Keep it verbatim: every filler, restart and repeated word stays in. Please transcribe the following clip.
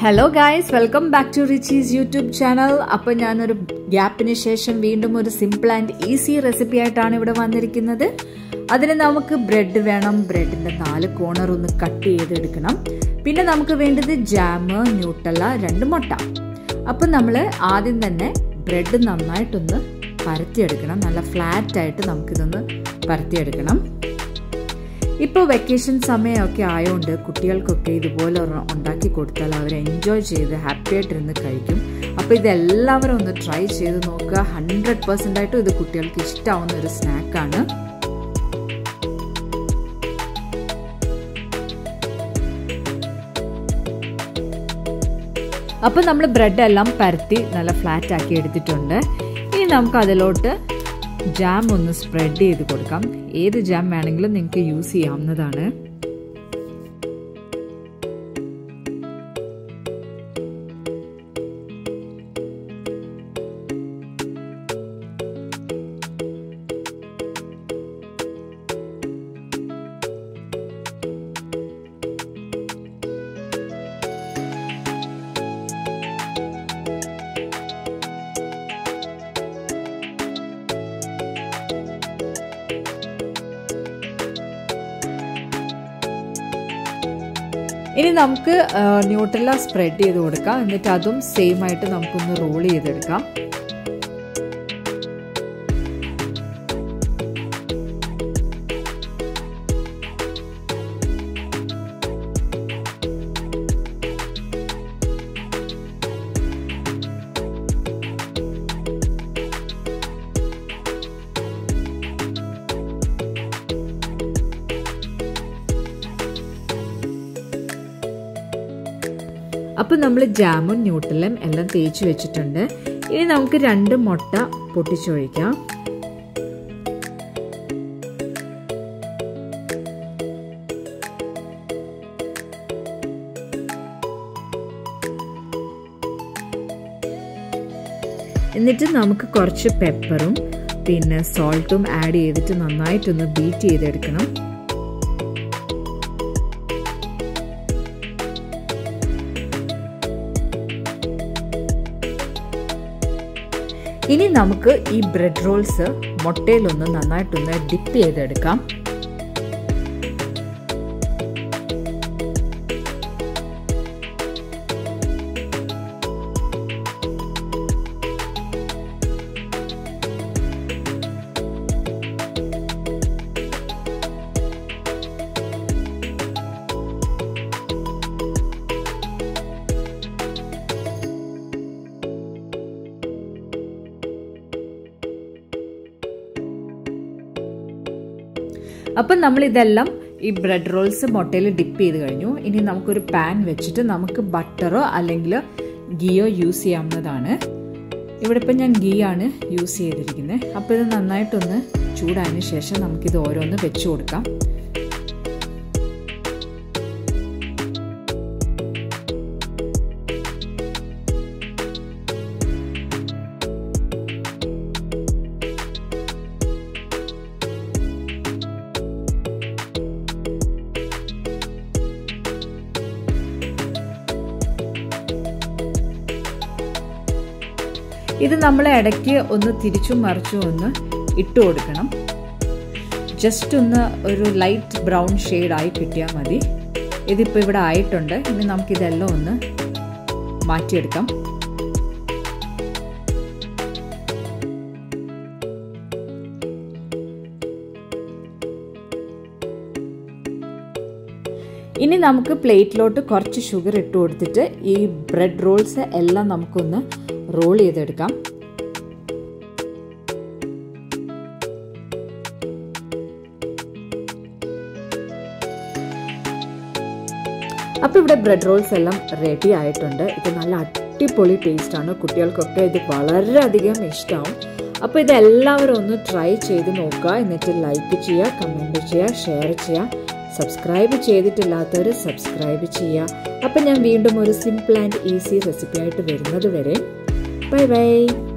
Hello guys, welcome back to Richi's YouTube channel. അപ്പോൾ ഞാൻ ഒരു ഗ്യാപ്പിന് ശേഷം വീണ്ടും ഒരു സിമ്പിൾ ആൻഡ് ഈസി റെസിപ്പി ആയിട്ടാണ് ഇവിടെ വന്നിരിക്കുന്നത്. അതിന് നമുക്ക് ബ്രെഡ് വേണം. ബ്രെഡിന്റെ നാല് കോർണർ ഒന്ന് കട്ട് ചെയ്തെടുക്കണം. പിന്നെ നമുക്ക് വേണ്ടത് ജാം, ന്യൂട്ടല്ല, രണ്ട് മുട്ട. അപ്പോൾ നമ്മൾ ആദ്യം തന്നെ ബ്രെഡ് നന്നായിട്ടൊന്ന് പരത്തിയെടുക്കണം. നല്ല ഫ്ലാറ്റ് ആയിട്ട് നമുക്കിതൊന്ന് പരത്തിയെടുക്കണം. ഇപ്പോൾ വെക്കേഷൻ സമയമൊക്കെ ആയതുകൊണ്ട് കുട്ടികൾക്കൊക്കെ ഇതുപോലെ ഉണ്ടാക്കി കൊടുത്താൽ അവർ എൻജോയ് ചെയ്ത് ഹാപ്പി ആയിട്ടിരുന്ന് കഴിക്കും. അപ്പോൾ ഇതെല്ലാവരും ഒന്ന് ട്രൈ ചെയ്ത് നോക്കുക. ഹൺഡ്രഡ് പെർസെൻ്റ് ആയിട്ടും ഇത് കുട്ടികൾക്ക് ഇഷ്ടമാവുന്ന ഒരു സ്നാക്കാണ്. അപ്പോൾ നമ്മൾ ബ്രെഡ് എല്ലാം പരത്തി നല്ല ഫ്ലാറ്റ് ആക്കി എടുത്തിട്ടുണ്ട്. ഇനി നമുക്ക് അതിലോട്ട് ജാം ഒന്ന് സ്പ്രെഡ് ചെയ്ത് കൊടുക്കാം. ഏത് ജാം വേണമെങ്കിലും നിങ്ങൾക്ക് യൂസ് ചെയ്യാവുന്നതാണ്. ഇനി നമുക്ക് ന്യൂട്ടെല്ല സ്പ്രെഡ് ചെയ്ത് കൊടുക്കാം. എന്നിട്ട് അതും സെയിം ആയിട്ട് നമുക്കൊന്ന് റോൾ ചെയ്തെടുക്കാം. അപ്പോൾ നമ്മൾ ജാമും ന്യൂട്ടലും എല്ലാം തേച്ച് വെച്ചിട്ടുണ്ട്. ഇനി നമുക്ക് രണ്ട് മുട്ട പൊട്ടിച്ചൊഴിക്കാം. എന്നിട്ട് നമുക്ക് കുറച്ച് പെപ്പറും പിന്നെ സോൾട്ടും ആഡ് ചെയ്തിട്ട് നന്നായിട്ടൊന്ന് ബീറ്റ് ചെയ്തെടുക്കണം. ഇനി നമുക്ക് ഈ ബ്രെഡ് റോൾസ് മുട്ടയിലൊന്ന് നന്നായിട്ടൊന്ന് ഡിപ്പ് ചെയ്തെടുക്കാം. അപ്പം നമ്മൾ ഇതെല്ലാം ഈ ബ്രെഡ് റോൾസ് മുട്ടയിൽ ഡിപ്പ് ചെയ്ത് കഴിഞ്ഞു. ഇനി നമുക്കൊരു പാൻ വെച്ചിട്ട് നമുക്ക് ബട്ടറോ അല്ലെങ്കിൽ ഗീയോ യൂസ് ചെയ്യാവുന്നതാണ്. ഇവിടെ ഇപ്പം ഞാൻ ഗീ ആണ് യൂസ് ചെയ്തിരിക്കുന്നത്. അപ്പോൾ ഇത് നന്നായിട്ടൊന്ന് ചൂടായതിന് ശേഷം നമുക്കിത് ഓരോന്ന് വെച്ച് കൊടുക്കാം. ഇത് നമ്മൾ ഇടയ്ക്ക് ഒന്ന് തിരിച്ചും മറിച്ചും ഒന്ന് ഇട്ട് കൊടുക്കണം. ജസ്റ്റ് ഒന്ന് ഒരു ലൈറ്റ് ബ്രൗൺ ഷെയ്ഡായി കിട്ടിയാൽ മതി. ഇതിപ്പോൾ ഇവിടെ ആയിട്ടുണ്ട്. ഇനി നമുക്കിതെല്ലാം ഒന്ന് മാറ്റിയെടുക്കാം. ഇനി നമുക്ക് പ്ലേറ്റിലോട്ട് കുറച്ച് ഷുഗർ ഇട്ട് കൊടുത്തിട്ട് ഈ ബ്രെഡ് റോൾസ് എല്ലാം നമുക്കൊന്ന് റോൾ ചെയ്തെടുക്കാം. അപ്പോൾ ഇവിടെ ബ്രെഡ് റോൾസ് എല്ലാം റെഡി ആയിട്ടുണ്ട്. ഇത് നല്ല അടിപൊളി ടേസ്റ്റാണ്. കുട്ടികൾക്കൊക്കെ ഇത് വളരെയധികം ഇഷ്ടമാവും. അപ്പോൾ ഇതെല്ലാവരും ഒന്ന് ട്രൈ ചെയ്ത് നോക്കുക. എന്നിട്ട് ലൈക്ക് ചെയ്യുക, കമൻറ്റ് ചെയ്യുക, ഷെയർ ചെയ്യുക. സബ്സ്ക്രൈബ് ചെയ്തിട്ടില്ലാത്തവർ സബ്സ്ക്രൈബ് ചെയ്യുക. അപ്പം ഞാൻ വീണ്ടും ഒരു സിമ്പിൾ ആൻഡ് ഈസി റെസിപ്പി ആയിട്ട് വരുന്നത് വരെ ബൈ ബൈ.